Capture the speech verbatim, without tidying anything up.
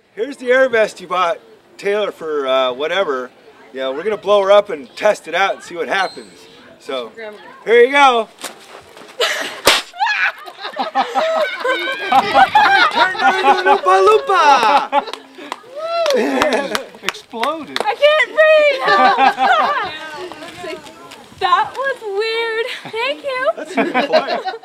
Here's the air vest you bought Taylor for uh, whatever. Yeah, we're gonna blow her up and test it out and see what happens. So, here you go. Turn her into an Oompa Loompa! Exploded. I can't breathe! That was weird. Thank you. That's really quiet.